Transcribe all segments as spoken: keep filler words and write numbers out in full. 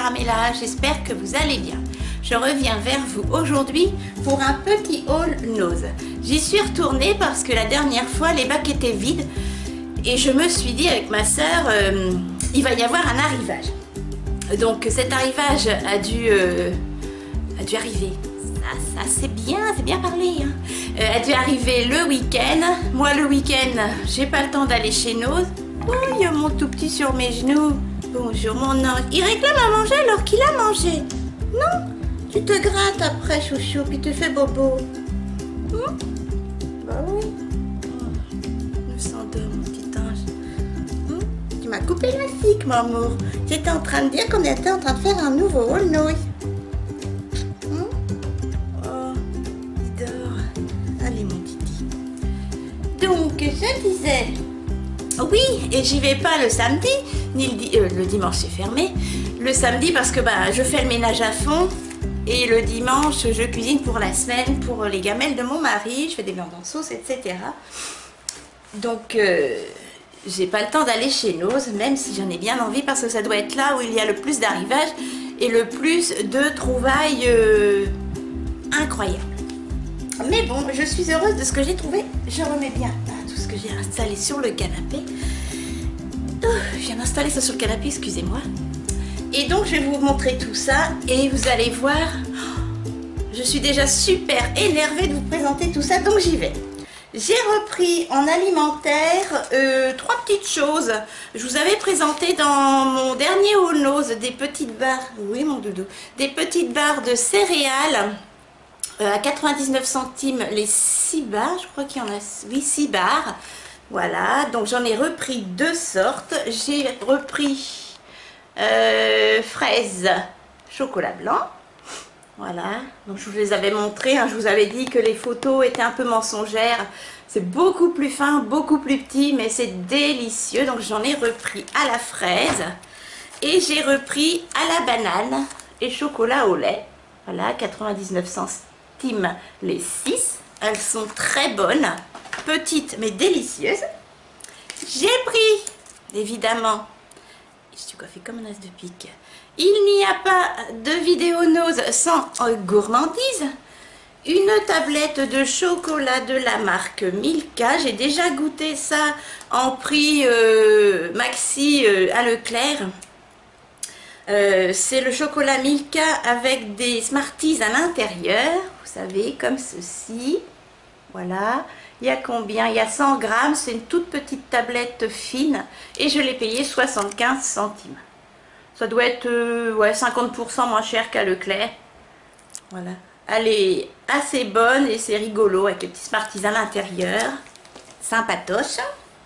Caramella, j'espère que vous allez bien. Je reviens vers vous aujourd'hui pour un petit haul nose. J'y suis retournée parce que la dernière fois les bacs étaient vides et je me suis dit avec ma soeur, euh, il va y avoir un arrivage. Donc cet arrivage a dû, euh, a dû arriver. Ça, ça c'est bien, c'est bien parlé. Hein. Euh, a dû arriver le week-end. Moi le week-end, j'ai pas le temps d'aller chez Nose. Oh, il y a mon tout petit sur mes genoux. Bonjour mon ange. Il réclame à manger alors qu'il a mangé. Non, tu te grattes après chouchou puis tu fais bobo. Hum? Bah oui. Oh, me sens de mon petit ange. Hum? Tu m'as coupé la cique mon amour. J'étais en train de dire qu'on était en train de faire un nouveau haul nose. Hum? Oh, il dort. Allez mon titi. Donc je disais... Oui, et j'y vais pas le samedi, ni le, di euh, le dimanche c'est fermé. Le samedi parce que bah, je fais le ménage à fond. Et le dimanche, je cuisine pour la semaine, pour les gamelles de mon mari. Je fais des viandes en sauce, et cetera. Donc, euh, j'ai pas le temps d'aller chez Nose, même si j'en ai bien envie, parce que ça doit être là où il y a le plus d'arrivages et le plus de trouvailles euh, incroyables. Mais bon, je suis heureuse de ce que j'ai trouvé. Je remets bien tout ce que j'ai installé sur le canapé. Oh, je viens d'installer ça sur le canapé, excusez-moi. Et donc, je vais vous montrer tout ça et vous allez voir. Oh, je suis déjà super énervée de vous présenter tout ça, donc j'y vais. J'ai repris en alimentaire euh, trois petites choses. Je vous avais présenté dans mon dernier haul nose des petites barres. Oui, mon doudou. Des petites barres de céréales. Euh, à quatre-vingt-dix-neuf centimes les six barres, je crois qu'il y en a oui, six barres. Voilà, donc j'en ai repris deux sortes. J'ai repris euh, fraise, chocolat blanc. Voilà, donc je vous les avais montrés, hein, je vous avais dit que les photos étaient un peu mensongères. C'est beaucoup plus fin, beaucoup plus petit, mais c'est délicieux. Donc j'en ai repris à la fraise et j'ai repris à la banane et chocolat au lait. Voilà, quatre-vingt-dix-neuf centimes les six. Elles sont très bonnes, petites mais délicieuses. J'ai pris, évidemment, je suis coiffée comme un as de pique. Il n'y a pas de vidéo nose sans gourmandise. Une tablette de chocolat de la marque Milka. J'ai déjà goûté ça en prix euh, maxi euh, à Leclerc. Euh, c'est le chocolat Milka avec des Smarties à l'intérieur, vous savez, comme ceci. Voilà, il y a combien? Il y a cent grammes, c'est une toute petite tablette fine et je l'ai payé soixante-quinze centimes. Ça doit être euh, ouais, cinquante pour cent moins cher qu'à Leclerc. Voilà, elle est assez bonne et c'est rigolo avec les petits Smarties à l'intérieur. Sympatoche.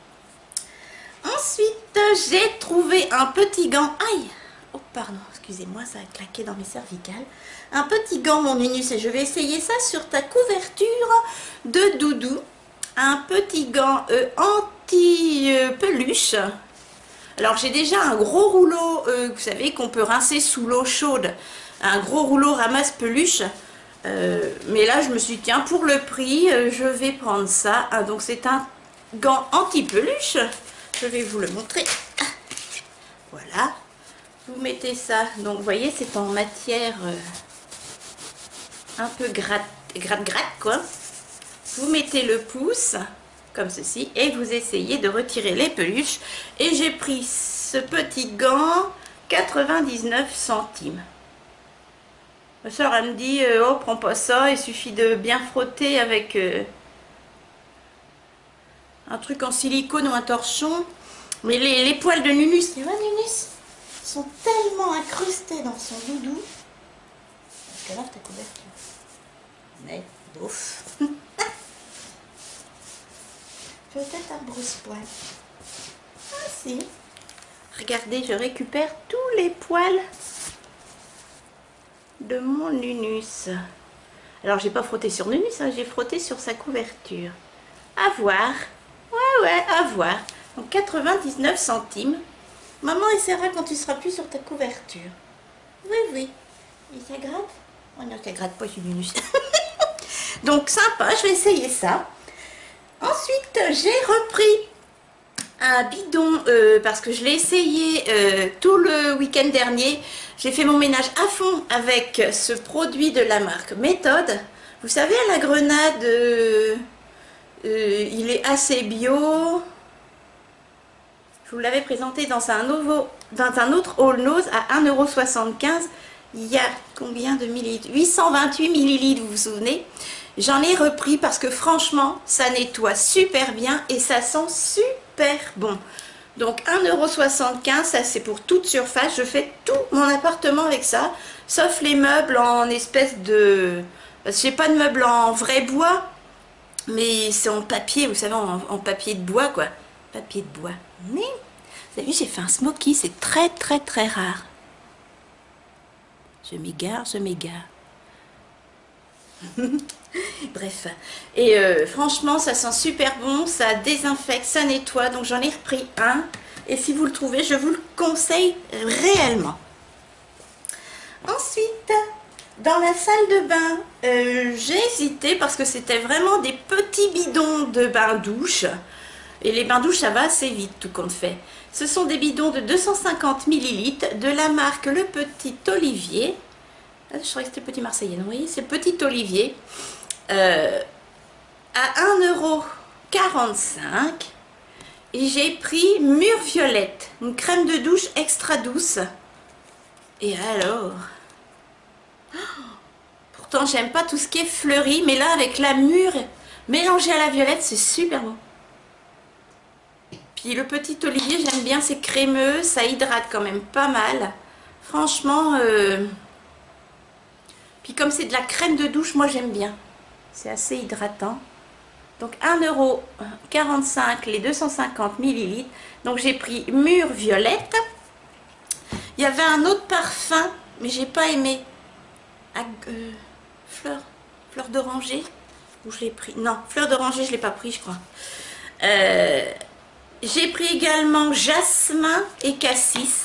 Ensuite, j'ai trouvé un petit gant. Aïe! Oh pardon, excusez-moi, ça a claqué dans mes cervicales. Un petit gant mon Unus et je vais essayer ça sur ta couverture de doudou. Un petit gant euh, anti-peluche. Euh, Alors j'ai déjà un gros rouleau, euh, vous savez, qu'on peut rincer sous l'eau chaude. Un gros rouleau ramasse peluche. Euh, mais là je me suis dit, tiens, pour le prix, euh, je vais prendre ça. Ah, donc c'est un gant anti-peluche. Je vais vous le montrer. Voilà. Vous mettez ça, donc vous voyez c'est en matière euh, un peu gratte, gratte gratte quoi. Vous mettez le pouce comme ceci et vous essayez de retirer les peluches. Et j'ai pris ce petit gant quatre-vingt-dix-neuf centimes. Ma soeur elle me dit euh, oh prends pas ça, il suffit de bien frotter avec euh, un truc en silicone ou un torchon. Mais les, les poils de Nunus, tu vois Nunus, sont tellement incrustés dans son doudou. Parce que là, ta couverture. Mais, bouf. Peut-être un brosse-poil. Ah si. Regardez, je récupère tous les poils de mon Nunus. Alors, j'ai pas frotté sur Nunus, hein, j'ai frotté sur sa couverture. À voir. Ouais, ouais, à voir. Donc, quatre-vingt-dix-neuf centimes. Maman essaiera quand tu seras plus sur ta couverture. Oui, oui. Et ça gratte? Oh non, ça gratte pas, je suis Nunus. Donc, sympa, je vais essayer ça. Ensuite, j'ai repris un bidon euh, parce que je l'ai essayé euh, tout le week-end dernier. J'ai fait mon ménage à fond avec ce produit de la marque Méthode. Vous savez, à la grenade, euh, euh, il est assez bio. Je vous l'avais présenté dans un, nouveau, dans un autre All Nose à un euro soixante-quinze. Il y a combien de millilitres? huit cent vingt-huit millilitres, vous vous souvenez? J'en ai repris parce que franchement, ça nettoie super bien et ça sent super bon. Donc un euro soixante-quinze, ça c'est pour toute surface. Je fais tout mon appartement avec ça, sauf les meubles en espèce de... Parce que j'ai pas de meubles en vrai bois, mais c'est en papier, vous savez, en, en papier de bois quoi. Papier de bois. Mais, vous avez vu, j'ai fait un smoky, c'est très très très rare. Je m'égare, je m'égare. Bref, et euh, franchement ça sent super bon, ça désinfecte, ça nettoie, donc j'en ai repris un et si vous le trouvez je vous le conseille réellement. Ensuite, dans la salle de bain, euh, j'ai hésité parce que c'était vraiment des petits bidons de bain douche et les bains douche ça va assez vite tout compte fait. Ce sont des bidons de deux cent cinquante millilitres de la marque Le Petit Olivier. Ah, je croyais que c'était Petit Marseillais, vous voyez, c'est Petit Olivier. Euh, à un euro quarante-cinq et j'ai pris Mûre Violette, une crème de douche extra douce. Et alors, oh, pourtant j'aime pas tout ce qui est fleuri, mais là avec la mûre mélangée à la violette c'est super bon. Puis le Petit Olivier j'aime bien, c'est crémeux, ça hydrate quand même pas mal. Franchement, euh... puis comme c'est de la crème de douche, moi j'aime bien. C'est assez hydratant. Donc un euro quarante-cinq les deux cent cinquante millilitres. Donc j'ai pris Mûre Violette. Il y avait un autre parfum, mais j'ai pas aimé. Ah, euh, fleur, fleur d'oranger. Où je l'ai pris? Non, fleur d'oranger, je l'ai pas pris, je crois. Euh, j'ai pris également jasmin et cassis.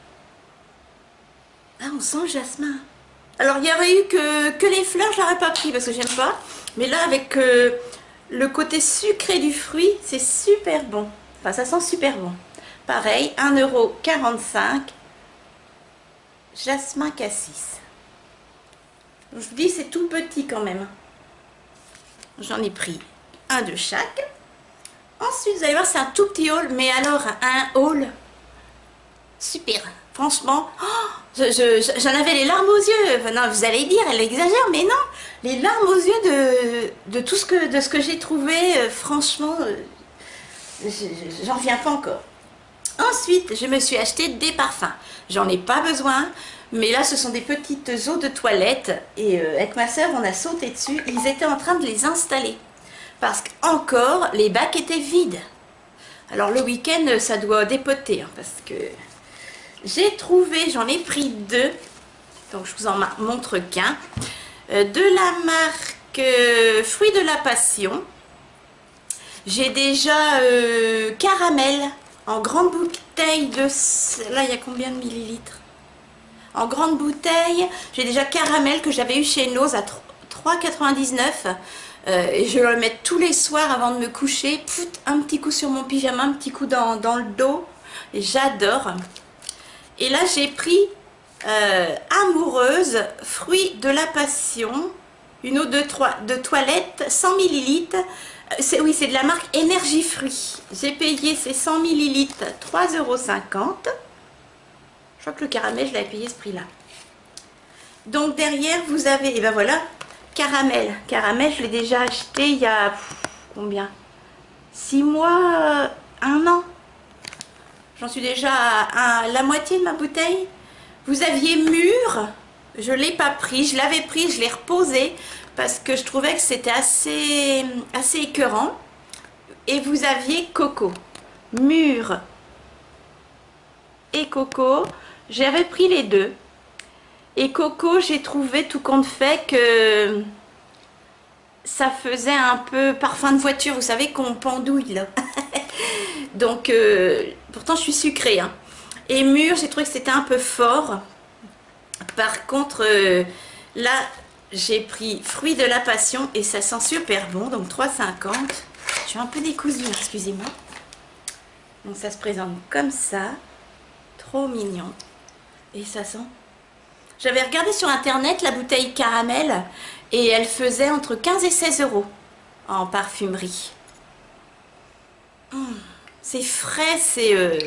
Ah, on sent le jasmin. Alors il y aurait eu que, que les fleurs, je l'aurais pas pris parce que j'aime pas. Mais là avec euh, le côté sucré du fruit, c'est super bon. Enfin ça sent super bon. Pareil, un euro quarante-cinq. Jasmin cassis. Je vous dis c'est tout petit quand même. J'en ai pris un de chaque. Ensuite vous allez voir c'est un tout petit haul. Mais alors un haul super. Franchement, oh, j'en je, je, avais les larmes aux yeux. Enfin, non, vous allez dire, elle exagère, mais non. Les larmes aux yeux de, de tout ce que, de ce que j'ai trouvé, euh, franchement, euh, j'en reviens pas encore. Ensuite, je me suis acheté des parfums. J'en ai pas besoin, mais là, ce sont des petites eaux de toilette. Et euh, avec ma soeur, on a sauté dessus. Ils étaient en train de les installer. Parce qu'encore, les bacs étaient vides. Alors, le week-end, ça doit dépoter, hein, parce que... J'ai trouvé, j'en ai pris deux, donc je vous en montre qu'un, euh, de la marque euh, Fruits de la Passion. J'ai déjà euh, Caramel en grande bouteille de... Là, il y a combien de millilitres? En grande bouteille, j'ai déjà Caramel que j'avais eu chez Nose à trois quatre-vingt-dix-neuf. Euh, et je le mets tous les soirs avant de me coucher. Pout, un petit coup sur mon pyjama, un petit coup dans, dans le dos. J'adore. Et là, j'ai pris euh, Amoureuse, Fruits de la Passion, une eau de, de toilette, cent millilitres. Oui, c'est de la marque Énergie Fruits. J'ai payé ces cent millilitres trois euros cinquante. Je crois que le caramel, je l'avais payé ce prix-là. Donc derrière, vous avez, et ben voilà, Caramel. Caramel, je l'ai déjà acheté il y a pff, combien? six mois, un an. J'en suis déjà à, à la moitié de ma bouteille. Vous aviez Mûre, je ne l'ai pas pris, je l'avais pris, je l'ai reposé parce que je trouvais que c'était assez, assez écœurant. Et vous aviez Coco, Mûre et Coco, j'avais pris les deux. Et Coco, j'ai trouvé tout compte fait que ça faisait un peu parfum de voiture, vous savez qu'on pendouille là. Donc, euh, pourtant je suis sucrée. Hein. Et Mûre, j'ai trouvé que c'était un peu fort. Par contre, euh, là, j'ai pris Fruits de la Passion et ça sent super bon. Donc trois cinquante. Je suis un peu décousue, excusez-moi. Donc ça se présente comme ça. Trop mignon. Et ça sent... J'avais regardé sur internet la bouteille caramel et elle faisait entre quinze et seize euros en parfumerie. Mmh, c'est frais, c'est... Euh...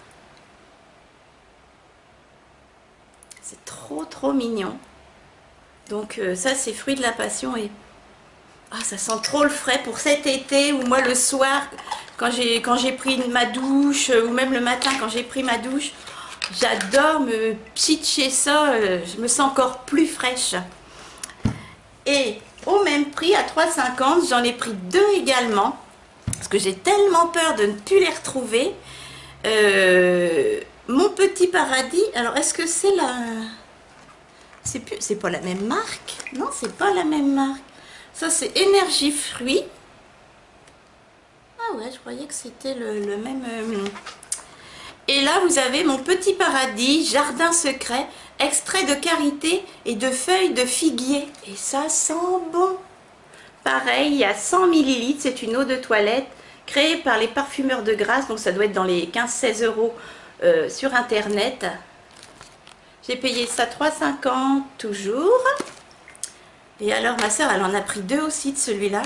C'est trop trop mignon. Donc euh, ça c'est fruit de la passion et... Ah, ça sent trop le frais pour cet été ou moi le soir quand j'ai quand j'ai pris ma douche ou même le matin quand j'ai pris ma douche. J'adore me pitcher ça, euh, je me sens encore plus fraîche. Et au même prix, à trois cinquante, j'en ai pris deux également. Parce que j'ai tellement peur de ne plus les retrouver. Euh, mon petit paradis, alors est-ce que c'est la... C'est plus... c'est pas la même marque? Non, c'est pas la même marque. Ça c'est énergie fruits. Ah ouais, je croyais que c'était le, le même... Euh... Et là, vous avez mon petit paradis, jardin secret, extrait de karité et de feuilles de figuier. Et ça sent bon. Pareil, il y a cent millilitres, c'est une eau de toilette créée par les parfumeurs de Grasse. Donc ça doit être dans les quinze à seize euros euh, sur internet. J'ai payé ça trois cinquante toujours. Et alors ma soeur, elle en a pris deux aussi de celui-là.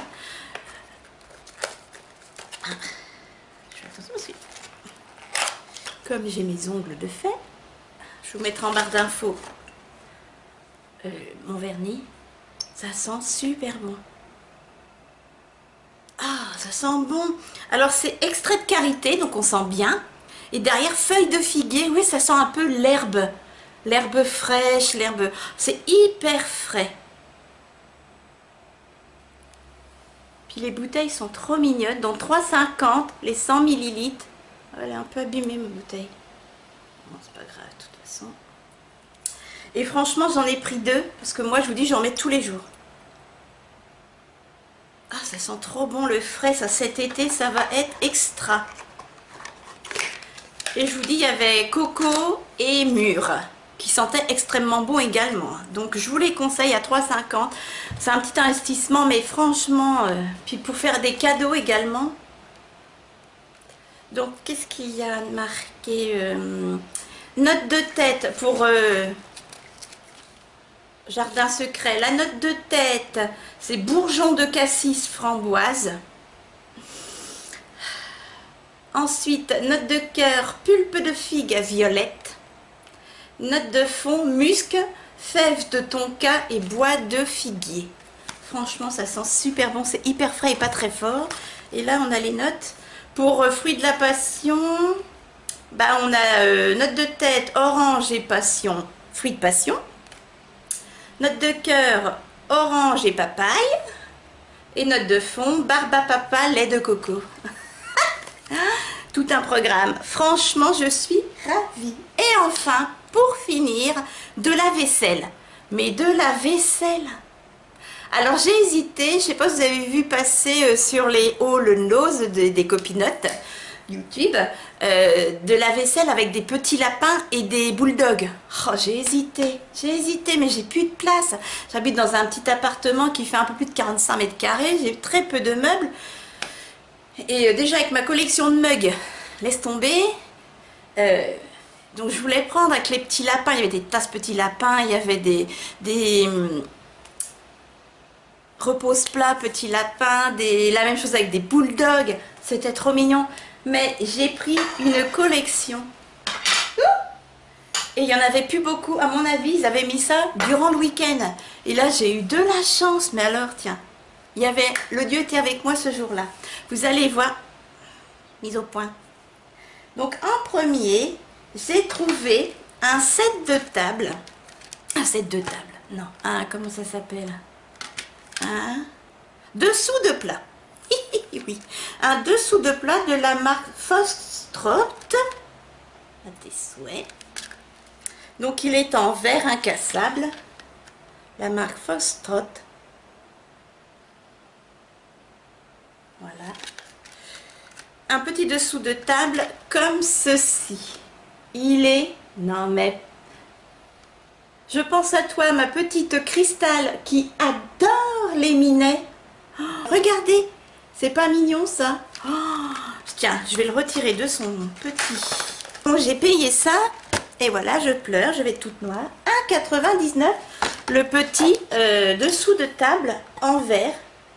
Je fais attention aussi. Comme j'ai mes ongles de fait, je vous mettrai en barre d'infos euh, mon vernis. Ça sent super bon. Ah, ça sent bon. Alors c'est extrait de karité, donc on sent bien. Et derrière, feuille de figuier. Oui, ça sent un peu l'herbe. L'herbe fraîche, l'herbe... C'est hyper frais. Puis les bouteilles sont trop mignonnes. Donc trois cinquante, les cent millilitres. Elle est un peu abîmée ma bouteille. Bon, c'est pas grave de toute façon. Et franchement, j'en ai pris deux. Parce que moi, je vous dis, j'en mets tous les jours. Ah, ça sent trop bon le frais. Ça, cet été, ça va être extra. Et je vous dis, il y avait coco et mûre qui sentaient extrêmement bon également. Donc, je vous les conseille à trois cinquante. C'est un petit investissement, mais franchement, euh, puis pour faire des cadeaux également. Donc, qu'est-ce qu'il y a marqué euh, note de tête pour euh, jardin secret. La note de tête, c'est bourgeon de cassis framboise. Ensuite, note de cœur, pulpe de figue violette. Note de fond, musc, fèves de tonka et bois de figuier. Franchement, ça sent super bon. C'est hyper frais et pas très fort. Et là, on a les notes. Pour euh, fruits de la passion, bah, on a euh, note de tête, orange et passion, fruits de passion. Note de cœur, orange et papaye. Et note de fond, barbe à papa, lait de coco. Tout un programme. Franchement, je suis ravie. Et enfin, pour finir, de la vaisselle. Mais de la vaisselle. Alors j'ai hésité, je ne sais pas si vous avez vu passer sur les hauls nose de, des copinotes YouTube, euh, de la vaisselle avec des petits lapins et des bulldogs. Oh, j'ai hésité, j'ai hésité, mais j'ai plus de place. J'habite dans un petit appartement qui fait un peu plus de quarante-cinq mètres carrés, j'ai très peu de meubles. Et euh, déjà avec ma collection de mugs, laisse tomber. Euh, donc je voulais prendre avec les petits lapins, il y avait des tasses petits lapins, il y avait des... des repose-plat, petit lapin, des... la même chose avec des bulldogs, c'était trop mignon. Mais j'ai pris une collection. Et il n'y en avait plus beaucoup, à mon avis, ils avaient mis ça durant le week-end. Et là, j'ai eu de la chance, mais alors, tiens, il y avait, le Dieu était avec moi ce jour-là. Vous allez voir, mise au point. Donc, en premier, j'ai trouvé un set de table. Un set de table, non, un, comment ça s'appelle ? Un dessous de plat. Oui, un dessous de plat de la marque Foxtrot. À tes souhaits. Donc il est en verre incassable. La marque Foxtrot. Voilà. Un petit dessous de table comme ceci. Il est... Non mais... Je pense à toi, ma petite Cristal, qui adore les minets. Oh, regardez, c'est pas mignon ça. Oh, je Tiens, je vais le retirer de son petit. Donc j'ai payé ça. Et voilà, je pleure, je vais être toute noire. un quatre-vingt-dix-neuf, le petit euh, dessous de table en verre.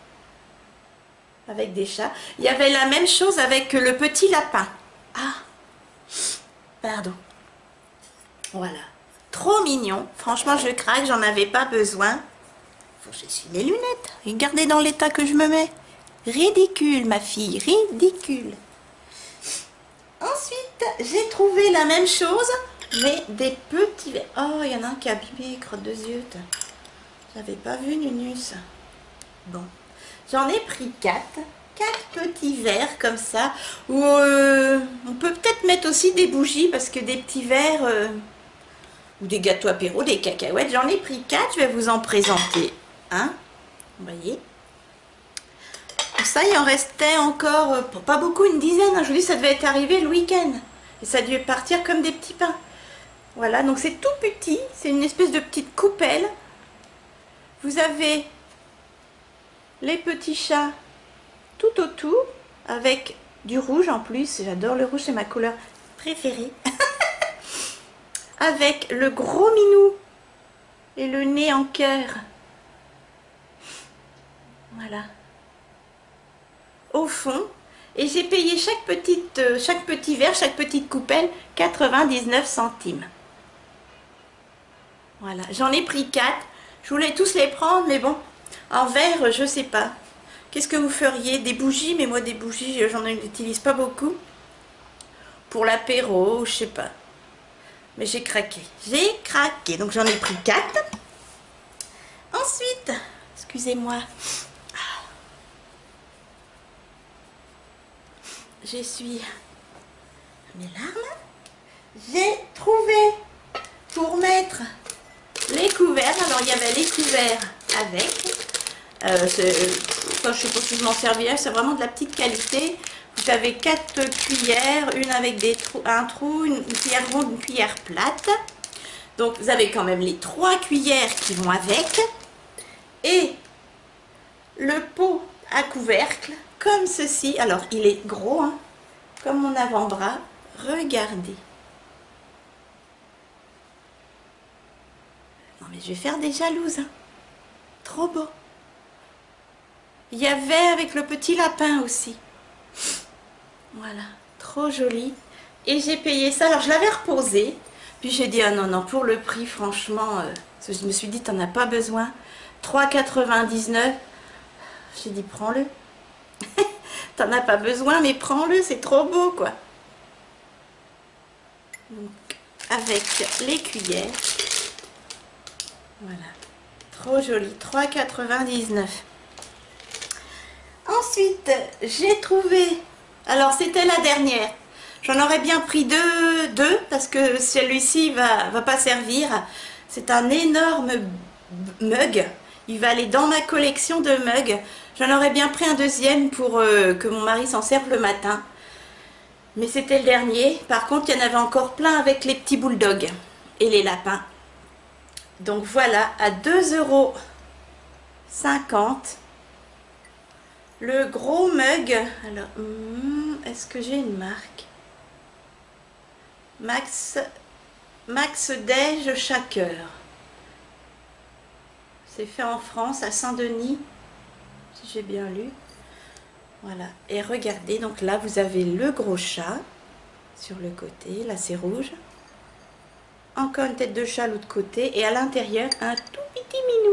Avec des chats. Il y avait la même chose avec le petit lapin. Ah, pardon. Voilà. Trop mignon. Franchement, je craque, j'en avais pas besoin. Faut que j'essuie mes lunettes. Regardez dans l'état que je me mets. Ridicule, ma fille, ridicule. Ensuite, j'ai trouvé la même chose, mais des petits verres. Oh, il y en a un qui a abîmé, crotte de yeux. J'avais pas vu, Nunus. Bon. J'en ai pris quatre, quatre petits verres comme ça, où euh, on peut peut-être mettre aussi des bougies, parce que des petits verres, euh, ou des gâteaux apéro, des cacahuètes, j'en ai pris quatre, je vais vous en présenter un, vous voyez. Ça, il en restait encore, euh, pas beaucoup, une dizaine, hein. Je vous dis, ça devait être arrivé le week-end, et ça a dû partir comme des petits pains. Voilà, donc c'est tout petit, c'est une espèce de petite coupelle. Vous avez les petits chats tout autour, avec du rouge en plus. J'adore le rouge, c'est ma couleur préférée. Avec le gros minou et le nez en cœur. Voilà. Au fond. Et j'ai payé chaque, petite, chaque petit verre, chaque petite coupelle, quatre-vingt-dix-neuf centimes. Voilà. J'en ai pris quatre. Je voulais tous les prendre, mais bon. En verre, je sais pas. Qu'est-ce que vous feriez? Des bougies, mais moi des bougies, j'en utilise pas beaucoup. Pour l'apéro, je sais pas. Mais j'ai craqué. J'ai craqué. Donc j'en ai pris quatre. Ensuite, excusez-moi. J'essuie mes larmes. J'ai trouvé pour mettre les couverts. Alors il y avait les couverts avec. Euh, enfin, je sais pas si je m'en servirais, c'est vraiment de la petite qualité. Vous avez quatre cuillères, une avec des trous, un trou, une, une cuillère ronde, une cuillère plate. Donc vous avez quand même les trois cuillères qui vont avec. Et le pot à couvercle, comme ceci. Alors il est gros, hein, comme mon avant-bras. Regardez. Non mais je vais faire des jalouses. Hein. Trop beau. Il y avait avec le petit lapin aussi. Voilà, trop joli. Et j'ai payé ça. Alors je l'avais reposé. Puis j'ai dit, ah non, non, pour le prix, franchement, euh, je me suis dit, t'en as pas besoin. trois quatre-vingt-dix-neuf. J'ai dit, prends-le. T'en as pas besoin, mais prends-le, c'est trop beau, quoi. Donc, avec les cuillères. Voilà, trop joli. trois quatre-vingt-dix-neuf. Ensuite, j'ai trouvé, alors c'était la dernière, j'en aurais bien pris deux, deux parce que celui-ci va, va pas servir. C'est un énorme mug, il va aller dans ma collection de mugs. J'en aurais bien pris un deuxième pour euh, que mon mari s'en serve le matin. Mais c'était le dernier. Par contre, il y en avait encore plein avec les petits bulldogs et les lapins. Donc voilà, à deux euros cinquante. Le gros mug, alors, hmm, est-ce que j'ai une marque? Max, Max Dej Shaker. C'est fait en France, à Saint-Denis, si j'ai bien lu. Voilà, et regardez, donc là vous avez le gros chat sur le côté, là c'est rouge. Encore une tête de chat à l'autre côté, et à l'intérieur, un tout petit minou.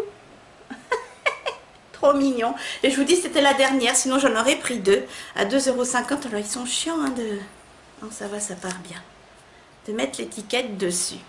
Trop mignon. Et je vous dis, c'était la dernière, sinon j'en aurais pris deux à deux euros cinquante. Alors ils sont chiants, hein, de... Non, ça va, ça part bien. De mettre l'étiquette dessus.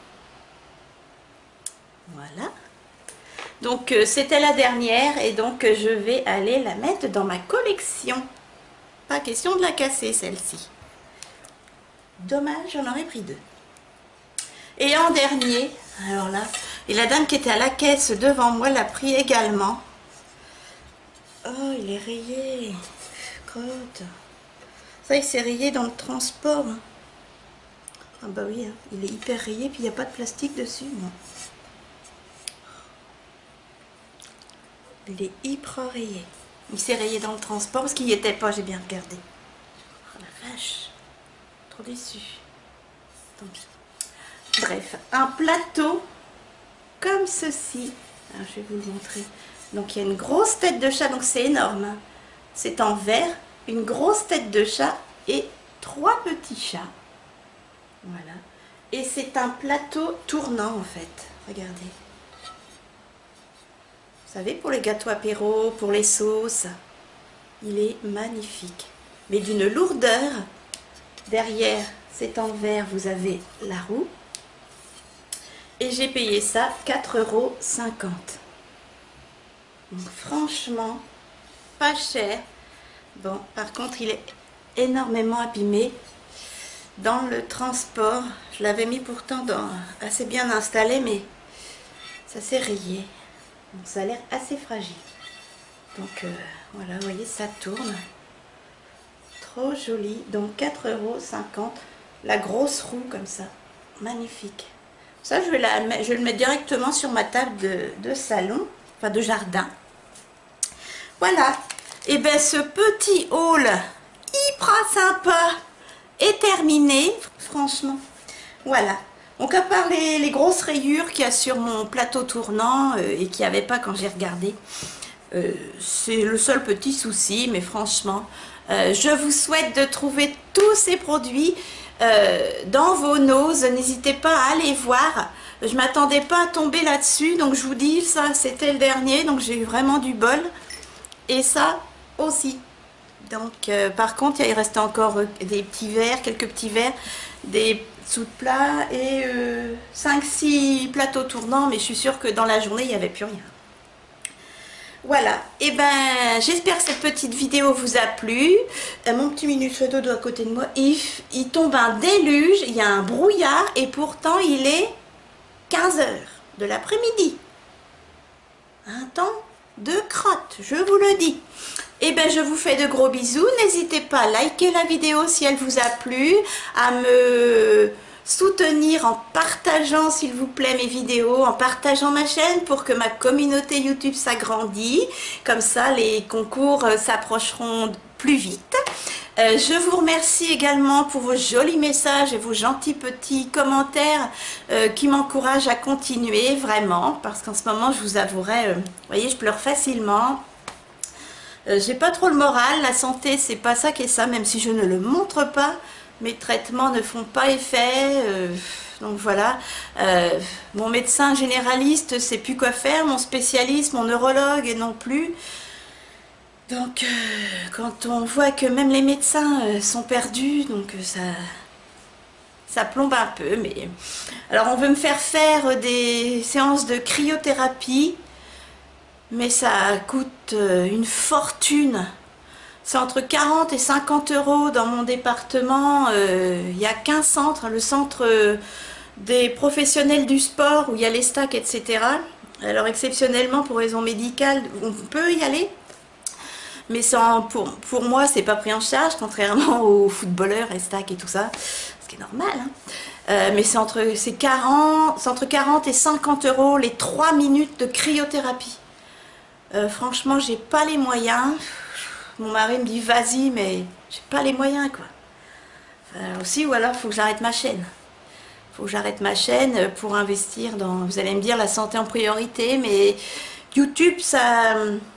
Voilà. Donc euh, c'était la dernière, et donc euh, je vais aller la mettre dans ma collection. Pas question de la casser, celle-ci. Dommage, j'en aurais pris deux. Et en dernier, alors là, et la dame qui était à la caisse devant moi l'a pris également. Oh, il est rayé. Crotte. Ça, il s'est rayé dans le transport. Ah bah oui, hein. Il est hyper rayé, puis il n'y a pas de plastique dessus. Non. Il est hyper rayé. Il s'est rayé dans le transport parce qu'il n'y était pas, j'ai bien regardé. la vache, trop déçue. Tant pis. Bref, un plateau comme ceci. Alors, je vais vous le montrer. Donc il y a une grosse tête de chat, donc c'est énorme. Hein. C'est en verre, une grosse tête de chat et trois petits chats. Voilà. Et c'est un plateau tournant en fait. Regardez. Vous savez, pour les gâteaux apéro, pour les sauces. Il est magnifique. Mais d'une lourdeur. Derrière, c'est en verre, vous avez la roue. Et j'ai payé ça quatre euros cinquante. Donc franchement, pas cher. Bon, par contre, il est énormément abîmé dans le transport. Je l'avais mis pourtant dans, assez bien installé, mais ça s'est rayé. Donc ça a l'air assez fragile. Donc euh, voilà, vous voyez, ça tourne. Trop joli. Donc quatre euros cinquante. La grosse roue comme ça. Magnifique. Ça, je vais, la, je vais le mettre directement sur ma table de, de salon, enfin de jardin. Voilà. Et bien, ce petit haul hyper sympa est terminé, franchement. Voilà. Donc, à part les, les grosses rayures qu'il y a sur mon plateau tournant euh, et qu'il n'y avait pas quand j'ai regardé, euh, c'est le seul petit souci, mais franchement, euh, je vous souhaite de trouver tous ces produits Euh, dans vos noses. N'hésitez pas à aller voir. Je m'attendais pas à tomber là-dessus, donc je vous dis, ça c'était le dernier, donc j'ai eu vraiment du bol. Et ça aussi. Donc euh, par contre, il restait encore euh, des petits verres, quelques petits verres, des sous de plat et euh, cinq six plateaux tournants, mais je suis sûre que dans la journée, il n'y avait plus rien. Voilà, et ben j'espère que cette petite vidéo vous a plu. Euh, mon petit minute dodo à côté de moi, il, il tombe un déluge, il y a un brouillard et pourtant il est quinze heures de l'après-midi. Un temps de crotte, je vous le dis. Et ben je vous fais de gros bisous, n'hésitez pas à liker la vidéo si elle vous a plu, à me soutenir en partageant s'il vous plaît mes vidéos, en partageant ma chaîne pour que ma communauté YouTube s'agrandisse. Comme ça les concours euh, s'approcheront plus vite. Euh, je vous remercie également pour vos jolis messages et vos gentils petits commentaires euh, qui m'encouragent à continuer vraiment, parce qu'en ce moment je vous avouerai, euh, vous voyez, je pleure facilement. Euh, j'ai pas trop le moral, la santé c'est pas ça qui est ça, même si je ne le montre pas. Mes traitements ne font pas effet, euh, donc voilà. Euh, mon médecin généraliste ne sait plus quoi faire, mon spécialiste, mon neurologue non plus. Donc, euh, quand on voit que même les médecins euh, sont perdus, donc euh, ça, ça plombe un peu. Mais alors, on veut me faire faire des séances de cryothérapie, mais ça coûte euh, une fortune. C'est entre quarante et cinquante euros dans mon département. Euh, il y a qu'un centre, le centre euh, des professionnels du sport où il y a les stacks, et cetera. Alors exceptionnellement, pour raison médicale, on peut y aller. Mais sans, pour, pour moi, c'est pas pris en charge, contrairement aux footballeurs et stacks et tout ça. Ce qui est normal. Hein. Euh, mais c'est entre, quarante, entre quarante et cinquante euros les trois minutes de cryothérapie. Euh, franchement, j'ai pas les moyens. Mon mari me dit vas-y, mais j'ai pas les moyens quoi. Enfin, aussi, ou alors il faut que j'arrête ma chaîne. Il faut que j'arrête ma chaîne pour investir dans, vous allez me dire, la santé en priorité, mais YouTube, ça,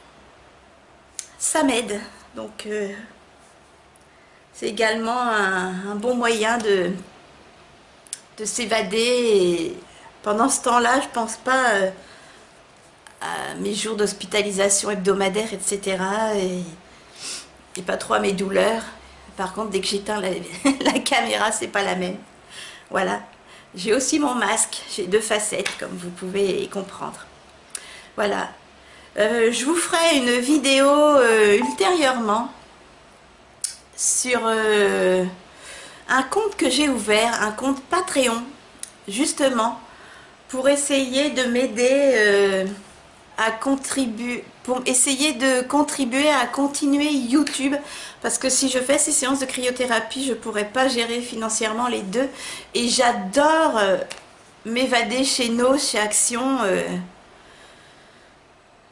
ça m'aide. Donc, euh, c'est également un, un bon moyen de, de s'évader. Et pendant ce temps-là, je pense pas euh, à mes jours d'hospitalisation hebdomadaire, et cetera. Et, et pas trop à mes douleurs. Par contre, dès que j'éteins la, la caméra, c'est pas la même. Voilà. J'ai aussi mon masque. J'ai deux facettes, comme vous pouvez comprendre. Voilà. Euh, je vous ferai une vidéo euh, ultérieurement sur euh, un compte que j'ai ouvert, un compte Patreon, justement, pour essayer de m'aider euh, à contribuer, pour essayer de contribuer à continuer YouTube, parce que si je fais ces séances de cryothérapie, je ne pourrais pas gérer financièrement les deux, et j'adore euh, m'évader chez Nos, chez Action, euh,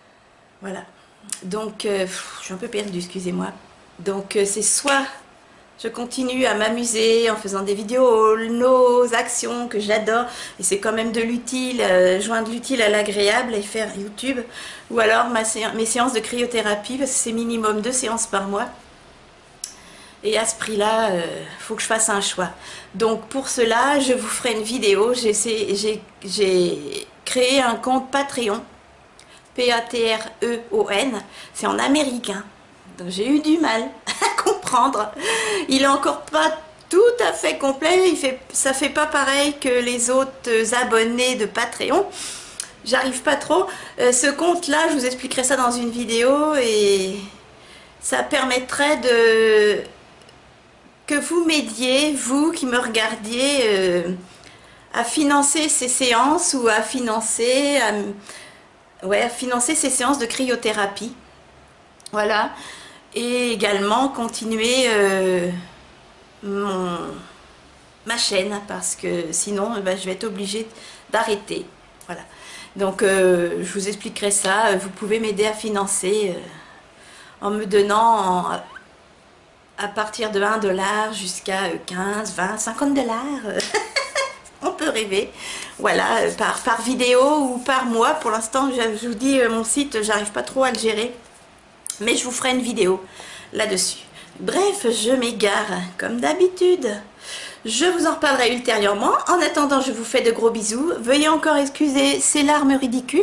voilà. Donc, euh, je suis un peu perdue, excusez-moi. Donc, euh, c'est soit Je continue à m'amuser en faisant des vidéos, nos actions que j'adore. Et c'est quand même de l'utile, euh, joindre l'utile à l'agréable et faire YouTube. Ou alors ma sé mes séances de cryothérapie, parce que c'est minimum deux séances par mois. Et à ce prix-là, il euh, faut que je fasse un choix. Donc pour cela, je vous ferai une vidéo. J'ai créé un compte Patreon. P A T R E O N. C'est en américain. Donc j'ai eu du mal à comprendre. Il est encore pas tout à fait complet. Il fait, ça fait pas pareil que les autres abonnés de Patreon. J'arrive pas trop. Euh, ce compte-là, je vous expliquerai ça dans une vidéo et ça permettrait de que vous m'aidiez, vous qui me regardiez, euh, à financer ces séances ou à financer, à, ouais, à financer ces séances de cryothérapie. Voilà. Et également continuer euh, mon, ma chaîne parce que sinon ben, je vais être obligée d'arrêter. Voilà. Donc euh, je vous expliquerai ça. Vous pouvez m'aider à financer euh, en me donnant en, à partir de un dollar jusqu'à quinze, vingt, cinquante dollars. On peut rêver. Voilà, par, par vidéo ou par mois. Pour l'instant, je, je vous dis, mon site, j'arrive pas trop à le gérer. Mais je vous ferai une vidéo là-dessus. Bref, je m'égare comme d'habitude. Je vous en reparlerai ultérieurement. En attendant, je vous fais de gros bisous. Veuillez encore excuser ces larmes ridicules.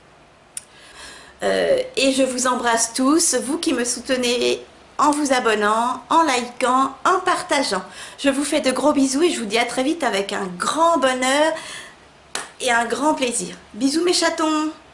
Euh, et je vous embrasse tous, vous qui me soutenez en vous abonnant, en likant, en partageant. Je vous fais de gros bisous et je vous dis à très vite avec un grand bonheur et un grand plaisir. Bisous mes chatons!